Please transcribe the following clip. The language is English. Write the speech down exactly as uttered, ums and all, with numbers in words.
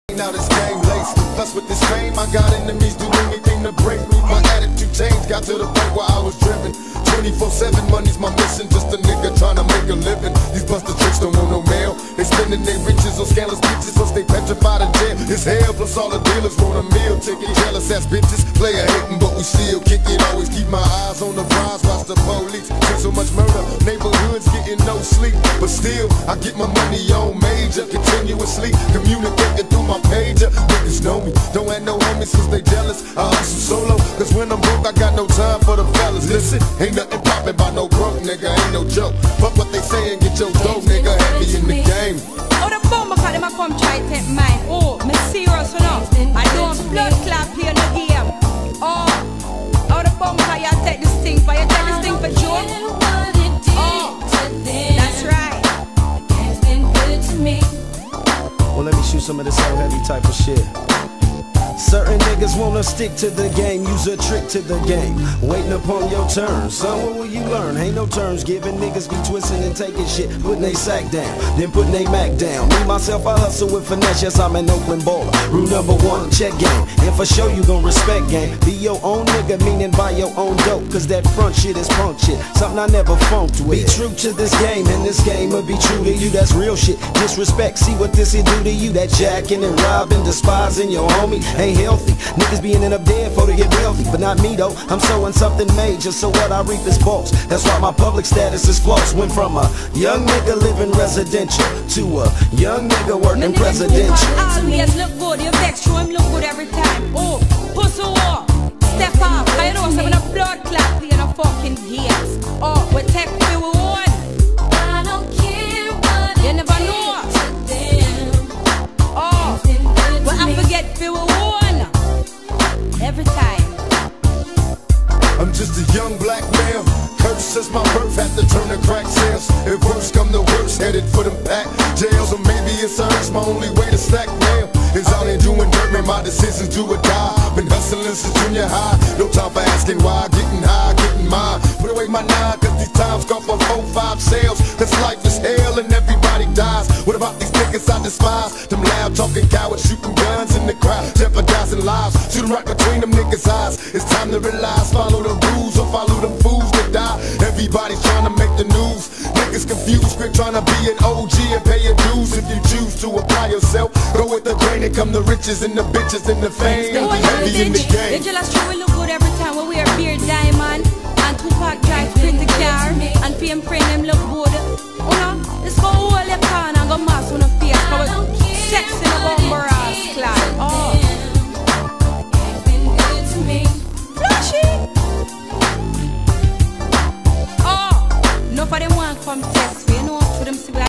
Now this game laced. Plus with this fame, I got enemies do anything to break me. My attitude changed, got to the point where I was driven. twenty-four seven money's my mission, just a nigga trying to make a living. These buster tricks don't want no mail. They spending their riches on scandalous bitches, so stay petrified in jail. It's hell, plus all the dealers want a meal ticket. Jealous ass bitches, player hating, but we still kick it. Always keep my eyes on the prize, watch the police. See so much murder, neighborhoods getting no sleep. But still, I get my money on major, continuously communicating through my pager. Niggas know me, don't have no homies cause they jealous. I hustle solo, cause when I'm broke I got no time for the fellas. Listen, ain't nothing poppin' by no broke nigga, ain't no joke. Fuck what they say and get your dough, nigga, happy in the game. Oh, the bomb cause them a come try to take mine. Oh, me serious or not? I don't blood clap play no game. Oh, oh the bomb cause you take this thing for you take this thing for joke. Oh, that's right. It's been good to me. Well, let me shoot some of this old heavy type of shit. Certain niggas wanna stick to the game, use a trick to the game, waiting upon your turn. Son, what will you learn? Ain't no terms given. Niggas be twisting and taking shit, putting they sack down, then putting they Mac down. Me, myself, I hustle with finesse, yes, I'm an Oakland baller. Rule number one, check game, and for sure you gon' respect game. Be your own nigga, meaning buy your own dope, cause that front shit is punk shit, something I never funked with. Be true to this game, and this game will be true to you, that's real shit. Disrespect, see what this will do to you. That jacking and robbing, despising your homie ain't healthy. Niggas be ending up dead for to get wealthy, but not me though. I'm sowing something major, so what I reap is false. That's why my public status is false. Went from a young nigga living residential to a young nigga working presidential. Always look good, you vex, show him look good every time. Oh, pussy war, step up. I know some of the blood clot play in a fucking games. Oh, we take we we won. I don't care what You never know. Oh, but I forget we won every time. I'm just a young black male, cursed since my birth, had to turn to crack sales. If worse come to worse, headed for them back jails. Or maybe it's urge, my only way to stack mail is out here doing dirt, man, my decisions do or die. Been hustling since junior high, no time for asking why. Getting high, getting mine, put away my nine, cause these times call for four, five sales. This life is hell and everybody dies. What about these niggas I despise? Them loud talking cowards shooting guns in the crowd, jeopardizing lives, shooting right between them niggas' eyes. It's time to realize, follow the rules or follow them fools that die. Everybody's trying to make the news, niggas confused, quit trying to be an O G and pay your dues. If you choose to apply yourself, go with the grain and come the riches and the bitches and the fame. Heavy in the game. The jealous true we look good every time when we wear beard diamond and Tupac drive pretty car and fame friend them look good. You know, this go hold your pan and go mass on the face. Sex in a bumper ass clad. Oh, it's been good to me. flashy. Oh, no for them want come test for you know, for them see we